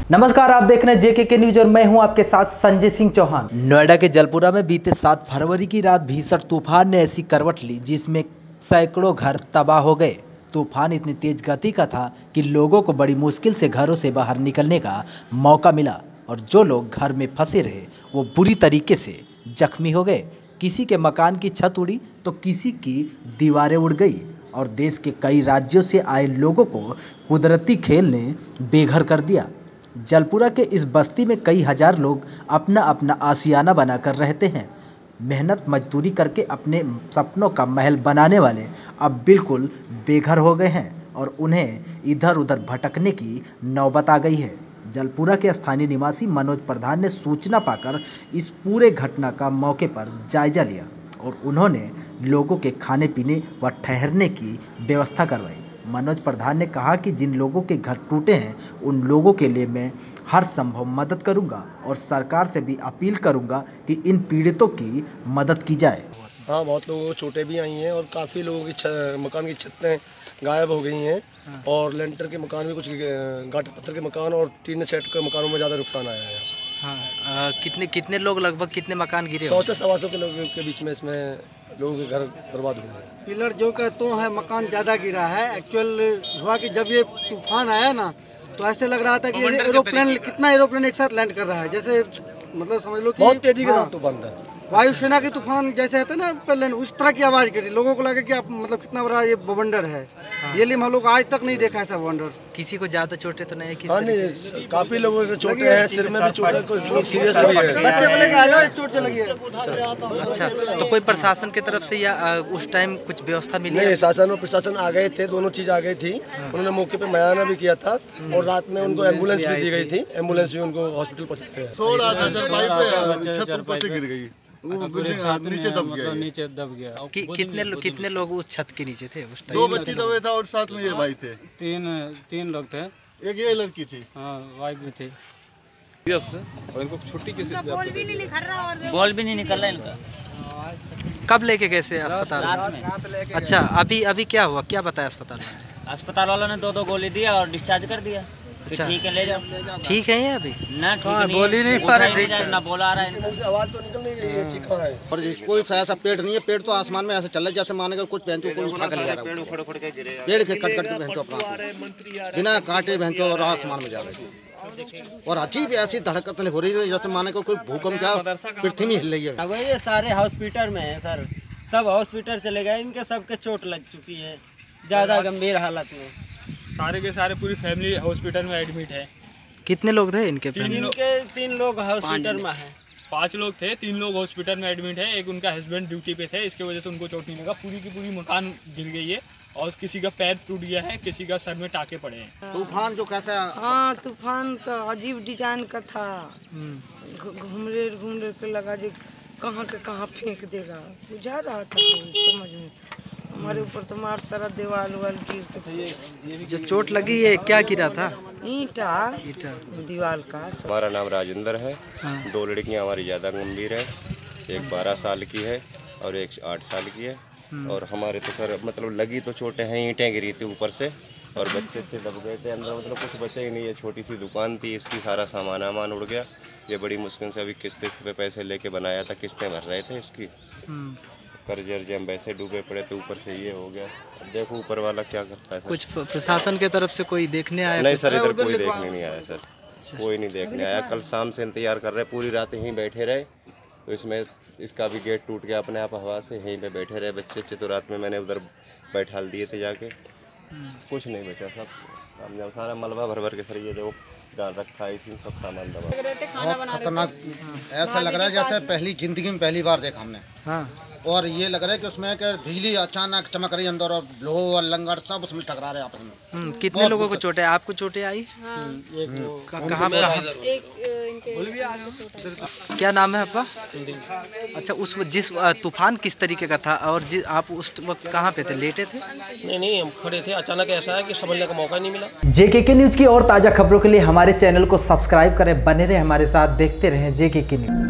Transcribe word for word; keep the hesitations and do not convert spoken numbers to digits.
नमस्कार, आप देख रहे हैं जेके के न्यूज और मैं हूं आपके साथ संजय सिंह चौहान। नोएडा के जलपुरा में बीते सात फरवरी की रात भीषण तूफान ने ऐसी करवट ली जिसमें सैकड़ों घर तबाह हो गए। तूफान इतनी तेज गति का था कि लोगों को बड़ी मुश्किल से घरों से बाहर निकलने का मौका मिला और जो लोग घर में फंसे रहे वो बुरी तरीके से जख्मी हो गए। किसी के मकान की छत उड़ी तो किसी की दीवारें उड़ गई और देश के कई राज्यों से आए लोगों को कुदरती खेल ने बेघर कर दिया। जलपुरा के इस बस्ती में कई हजार लोग अपना अपना आशियाना बनाकर रहते हैं। मेहनत मजदूरी करके अपने सपनों का महल बनाने वाले अब बिल्कुल बेघर हो गए हैं और उन्हें इधर उधर भटकने की नौबत आ गई है। जलपुरा के स्थानीय निवासी मनोज प्रधान ने सूचना पाकर इस पूरे घटना का मौके पर जायजा लिया और उन्होंने लोगों के खाने पीने व ठहरने की व्यवस्था करवाई। मनोज प्रधान ने कहा कि जिन लोगों के घर टूटे हैं उन लोगों के लिए मैं हर संभव मदद करूंगा और सरकार से भी अपील करूंगा कि इन पीड़ितों की मदद की जाए। हाँ, बहुत लोगों को चोटें भी आई हैं और काफ़ी लोगों की मकान की छतें गायब हो गई हैं। हाँ। और लेंटर के मकान भी कुछ गाटे पत्थर के मकान और टीन सेट के मकानों में ज़्यादा नुकसान आया है। हाँ, आ, कितने कितने लोग लगभग कितने मकान गिरे? सौ से सवा सौ के लोगों के बीच में इसमें लोगों के घर बर्बाद हुए हैं। पिलर जो का तो है मकान ज़्यादा गिरा है। एक्चुअल हुआ कि जब ये तूफान आया ना तो ऐसे लग रहा था कि एरोप्लेन कितना एरोप्लेन एक साथ लैंड कर रहा है, जैसे मतलब समझ लो कि बहुत तेजी के साथ तूफान था। वायुसेना के तूफान जैसे होता है ना प्लेन, उस तरह की आवाज़ करी। लोगों को लगा कि आप मतलब कितना बड़ा ये बवंडर है। हाँ। ये लिए हम लोग आज तक नहीं देखा ऐसा बवंडर। किसी को ज़्यादा चोटें तो नहीं? हाँ, नहीं, काफ़ी लोगों को चोटें हैं, सिर में भी चोटें, कुछ लोग सीरियस भी हैं। बच्चे को लेकर चोट लगी है। अच्छा, तो कोई प्रशासन की तरफ से या उस टाइम कुछ व्यवस्था मिली? नहीं, शासन और प्रशासन आ गए थे, दोनों चीज़ आ गई थी। उन्होंने मौके पे मुआयना भी किया था और रात में उनको एम्बुलेंस भी दी गई थी। एम्बुलेंस भी उनको हॉस्पिटल पहुँचाया गया। नीचे दब गया नीचे दब गया कि, कितने लो, कितने लोग उस छत के नीचे थे उस टाइम? दो बच्चे दबे था और साथ में ये भाई थे। तीन तीन लोग थे, एक ये लड़की थी। हाँ, वाइफ भी थी। और इनको छुट्टी किसी बॉल भी नहीं निकल रहा और बॉल भी नहीं निकल रहा इनका। कब लेके गए थे अस्पताल में? अच्छा, अभी अभी क्या हुआ, क्या बताया अस्पताल में? अस्पताल वालों ने दो दो गोली दिया और डिस्चार्ज कर दिया। अच्छा, ठीक है, ले जाओ। ठीक है ये अभी? ना ठीक नहीं, बोल ही नहीं पा रहे, ना बोला आ रहा है, आवाज तो निकल नहीं रही है, ठीक है। और कोई ऐसा पेड़ नहीं है, पेड़ तो आसमान में ऐसे चल रहा है जैसे मानेगा कुछ बहन को उठा कर ले जा रहा है। पेड़ के कट कट के बहन अपना बिना कांटे बहन और आसमान में जा रहे हैं और अजीब ऐसी धड़कन हो रही है जैसे माने को कोई भूकंप क्या पृथ्वी हिल रही है। ये सारे हॉस्पिटल में है सर, सब हॉस्पिटल चले गए, इनके सबके चोट लग चुकी है ज़्यादा गंभीर हालत में। सारे के सारे पूरी फैमिली हॉस्पिटल में एडमिट है। कितने लोग थे इनके? इनके तीन लोग हॉस्पिटल में हैं। पांच लोग थे, तीन लोग हॉस्पिटल में एडमिट है। एक उनका हस्बैंड ड्यूटी पे थे, इसके वजह से उनको चोट नहीं लगा। पूरी की पूरी मकान गिर गई है और किसी का पैर टूट गया है, किसी का सर में टाके पड़े हैं। तूफान जो कैसा? हाँ, तूफान तो अजीब डिजाइन का था। घूमरे घूमरे के लगा जो कहाँ के कहाँ फेंक देगा, बुझा रहा था समझ में। हमारे ऊपर तो मार सारा दीवार वाल गिर। जो चोट लगी है क्या गिरा था? ईंटा ईंटा दीवार का। हमारा नाम राजेंद्र है। हाँ। दो लड़कियां हमारी ज़्यादा गंभीर है, एक बारह साल की है और एक आठ साल की है। और हमारे तो सर मतलब लगी तो चोटें हैं, ईंटें गिरी थी ऊपर से और बच्चे थे दब गए थे अंदर, मतलब कुछ बचा ही नहीं है। छोटी सी दुकान थी, इसकी सारा सामान वामान उड़ गया। ये बड़ी मुश्किल से अभी किस्त किस्त पे पैसे लेके बनाया था, किस्तें भर रहे थे इसकी। कर्ज अर्ज हम वैसे डूबे पड़े थे, ऊपर से ये हो गया। देखो ऊपर वाला क्या करता है। कुछ प्रशासन के तरफ से कोई देखने आया? नहीं सर, इधर कोई देखने नहीं आया सर, कोई नहीं देखने आया। कल शाम से इंतजार कर रहे, पूरी रात यहीं बैठे रहे। तो इसमें इसका भी गेट टूट गया अपने आप हवा से, यहीं पे बैठे रहे बच्चे बच्चे। तो रात में मैंने उधर बैठा दिए थे जाके, कुछ नहीं बचा, सब हमने सारा मलबा भर भर के सर ये जो डाल रखा है इसमें सब सामान दबा। बहुत खतरनाक ऐसा लग रहा है जैसे पहली जिंदगी में पहली बार देखा हमने। हाँ। और ये लग रहा है कि उसमें कि बिजली अचानक चमक रही अंदर और लोह और लंगर सब उसमें टकरा रहे आपस में। कितने लोगों को चोटें? आपको चोटें आई? कहाँ कहाँ? क्या नाम है आपका? अच्छा, उस जिस तूफान किस तरीके का था और जिस आप उस वक्त कहाँ पे थे, लेटे थे? नहीं नहीं, हम खड़े थे। अचानक ऐसा है कि समझने का मौका नहीं मिला। जेके के न्यूज की और ताज़ा खबरों के लिए हमारे चैनल को सब्सक्राइब करें, बने रहे हमारे साथ, देखते रहें जेके के न्यूज।